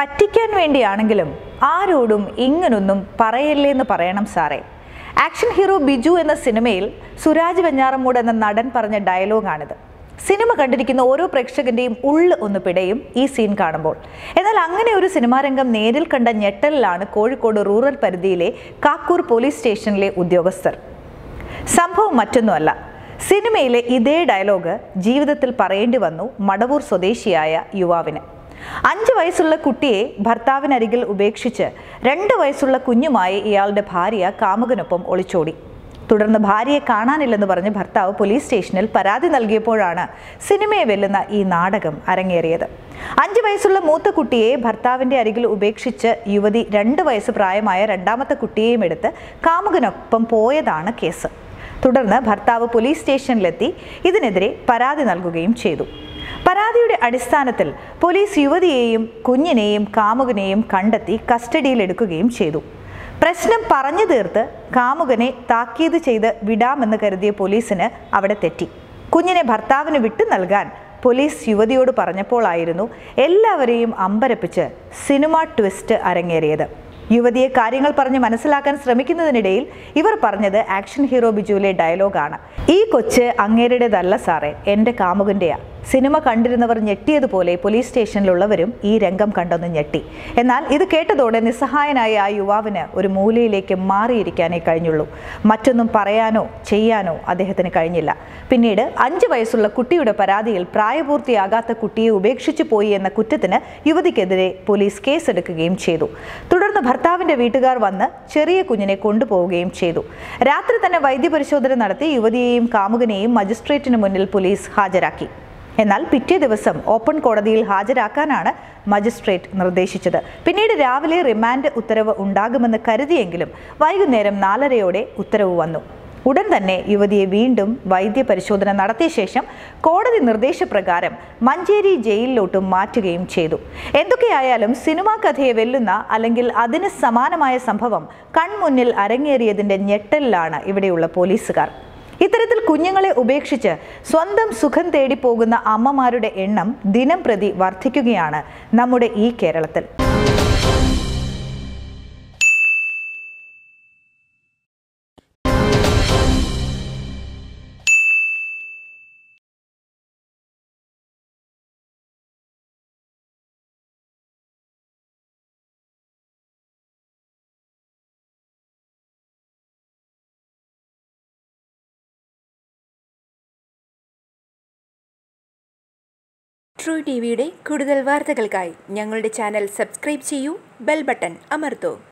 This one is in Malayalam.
പറ്റിക്കാൻ വേണ്ടിയാണെങ്കിലും ആരോടും ഇങ്ങനൊന്നും പറയല്ലേന്ന് പറയണം സാറേ. ആക്ഷൻ ഹീറോ ബിജു എന്ന സിനിമയിൽ സുരാജ് വെഞ്ഞാറമൂട് എന്ന നടൻ പറഞ്ഞ ഡയലോഗാണിത്. സിനിമ കണ്ടിരിക്കുന്ന ഓരോ പ്രേക്ഷകന്റെയും ഉള്ള് ഒന്ന് പിടയും ഈ സീൻ കാണുമ്പോൾ. എന്നാൽ അങ്ങനെ ഒരു സിനിമാരംഗം നേരിൽ കണ്ട ഞെട്ടലിലാണ് കോഴിക്കോട് റൂറൽ പരിധിയിലെ കാക്കൂർ പോലീസ് സ്റ്റേഷനിലെ ഉദ്യോഗസ്ഥർ. സംഭവം മറ്റൊന്നുമല്ല, സിനിമയിലെ ഇതേ ഡയലോഗ് ജീവിതത്തിൽ പറയേണ്ടി വന്നു മടവൂർ സ്വദേശിയായ യുവാവിന്. 5 വയസ്സുള്ള കുട്ടിയെ ഭർത്താവിനരികിൽ ഉപേക്ഷിച്ച് 2 വയസ്സുള്ള കുഞ്ഞുമായി ഇയാളുടെ ഭാര്യ കാമുകനൊപ്പം ഒളിച്ചോടി. തുടർന്ന് ഭാര്യയെ കാണാനില്ലെന്ന് പറഞ്ഞ് ഭർത്താവ് പോലീസ് സ്റ്റേഷനിൽ പരാതി നൽകിയപ്പോഴാണ് സിനിമയെ വെല്ലുന്ന ഈ നാടകം അരങ്ങേറിയത്. 5 വയസ്സുള്ള മൂത്ത കുട്ടിയെ ഭർത്താവിന്റെ അരികിൽ ഉപേക്ഷിച്ച് യുവതി 2 വയസ്സ് പ്രായമായ രണ്ടാമത്തെ കുട്ടിയെയും എടുത്ത് കാമുകനൊപ്പം പോയതാണ് കേസ്. തുടർന്ന് ഭർത്താവ് പോലീസ് സ്റ്റേഷനിലെത്തി ഇതിനെതിരെ പരാതി നൽകുകയും ചെയ്തു. പരാതിയുടെ അടിസ്ഥാനത്തിൽ പോലീസ് യുവതിയെയും കുഞ്ഞിനെയും കാമുകനെയും കണ്ടെത്തി കസ്റ്റഡിയിലെടുക്കുകയും ചെയ്തു. പ്രശ്നം പറഞ്ഞു തീർത്ത് കാമുകനെ താക്കീത് ചെയ്ത് വിടാമെന്ന് കരുതിയ പോലീസിന് അവിടെ തെറ്റി. കുഞ്ഞിനെ ഭർത്താവിന് വിട്ടു നൽകാൻ പോലീസ് യുവതിയോട് പറഞ്ഞപ്പോഴായിരുന്നു എല്ലാവരെയും അമ്പരപ്പിച്ച് സിനിമ ട്വിസ്റ്റ് അരങ്ങേറിയത്. യുവതിയെ കാര്യങ്ങൾ പറഞ്ഞ് മനസ്സിലാക്കാൻ ശ്രമിക്കുന്നതിനിടയിൽ ഇവർ പറഞ്ഞത് ആക്ഷൻ ഹീറോ ബിജുവിലെ ഡയലോഗാണ്. ഈ കൊച്ച് അങ്ങേരുടേതല്ല സാറേ, എൻ്റെ കാമുകൻ്റെയാ. സിനിമ കണ്ടിരുന്നവർ ഞെട്ടിയതുപോലെ പോലീസ് സ്റ്റേഷനിലുള്ളവരും ഈ രംഗം കണ്ടൊന്ന് ഞെട്ടി. എന്നാൽ ഇത് കേട്ടതോടെ നിസ്സഹായനായ ആ യുവാവിന് ഒരു മൂലയിലേക്ക് മാറിയിരിക്കാനേ കഴിഞ്ഞുള്ളൂ. മറ്റൊന്നും പറയാനോ ചെയ്യാനോ അദ്ദേഹത്തിന് കഴിഞ്ഞില്ല. പിന്നീട് 5 വയസ്സുള്ള കുട്ടിയുടെ പരാതിയിൽ പ്രായപൂർത്തിയാകാത്ത കുട്ടിയെ ഉപേക്ഷിച്ചു പോയി എന്ന കുറ്റത്തിന് യുവതിക്കെതിരെ പോലീസ് കേസെടുക്കുകയും ചെയ്തു. തുടർന്ന് ഭർത്താവിന്റെ വീട്ടുകാർ വന്ന് ചെറിയ കുഞ്ഞിനെ കൊണ്ടുപോവുകയും ചെയ്തു. രാത്രി തന്നെ വൈദ്യപരിശോധന നടത്തി യുവതിയെയും കാമുകനെയും മജിസ്ട്രേറ്റിന് മുന്നിൽ പോലീസ് ഹാജരാക്കി. എന്നാൽ പിറ്റേ ദിവസം ഓപ്പൺ കോടതിയിൽ ഹാജരാക്കാനാണ് മജിസ്ട്രേറ്റ് നിർദ്ദേശിച്ചത്. പിന്നീട് രാവിലെ റിമാൻഡ് ഉത്തരവ് ഉണ്ടാകുമെന്ന് കരുതിയെങ്കിലും വൈകുന്നേരം 4:30 ഉത്തരവ് വന്നു. ഉടൻ തന്നെ യുവതിയെ വീണ്ടും വൈദ്യപരിശോധന നടത്തിയ ശേഷം കോടതി നിർദ്ദേശപ്രകാരം മഞ്ചേരി ജയിലിലോട്ട് മാറ്റുകയും ചെയ്തു. എന്തൊക്കെയായാലും സിനിമാ കഥയെ വെല്ലുന്ന അല്ലെങ്കിൽ അതിന് സമാനമായ സംഭവം കൺമുന്നിൽ അരങ്ങേറിയതിന്റെ ഞെട്ടലിലാണ് ഇവിടെയുള്ള പോലീസുകാർ. ഇത്തരത്തിൽ കുഞ്ഞുങ്ങളെ ഉപേക്ഷിച്ച് സ്വന്തം സുഖം തേടി പോകുന്ന അമ്മമാരുടെ എണ്ണം ദിനം പ്രതി വർദ്ധിക്കുകയാണ് നമ്മുടെ ഈ കേരളത്തിൽ. ട്രൂ ടിവിയുടെ കൂടുതൽ വാർത്തകൾക്കായി ഞങ്ങളുടെ ചാനൽ സബ്സ്ക്രൈബ് ചെയ്യൂ, ബെൽ ബട്ടൺ അമർത്തൂ.